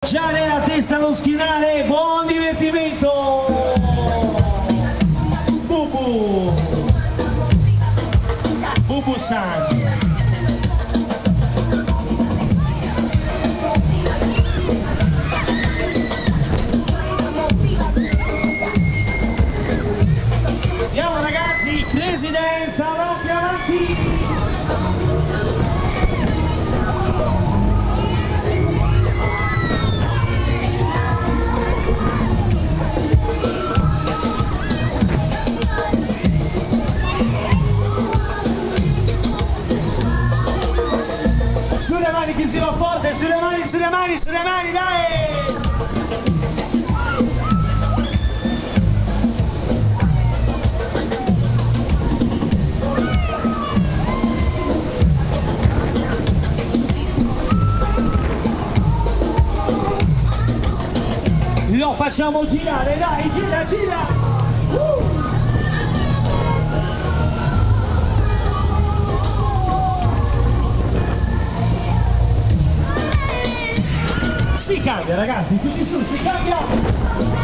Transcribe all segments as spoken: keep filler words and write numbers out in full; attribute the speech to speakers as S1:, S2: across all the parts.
S1: Appoggiare la testa allo schienale, buon divertimento! Bubu! Bubu San! Andiamo ragazzi, presidenza, avanti, avanti! Sulle mani, chi si va forte, sulle mani, sulle mani, sulle mani, dai! Lo facciamo girare, dai, gira, gira! Uh! Si cambia ragazzi, tutti su, si cambia!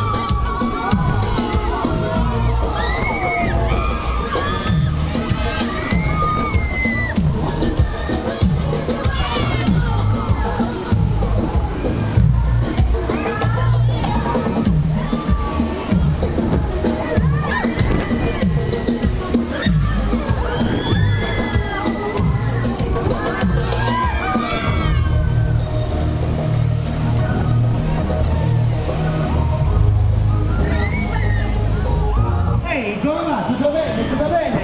S1: Come va? Tutto bene? Tutto bene?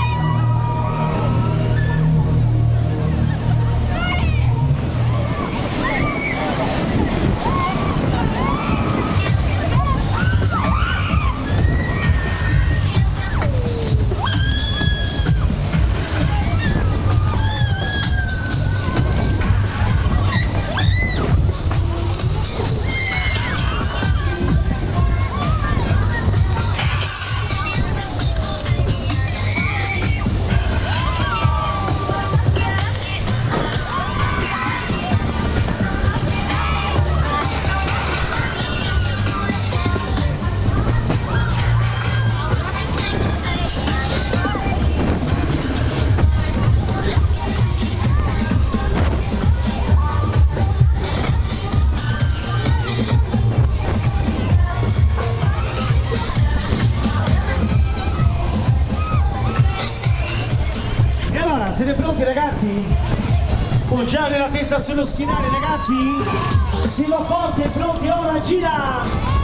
S1: Siete pronti ragazzi? Poggiare la testa sullo schienale ragazzi? Si va forte, pronti, ora gira!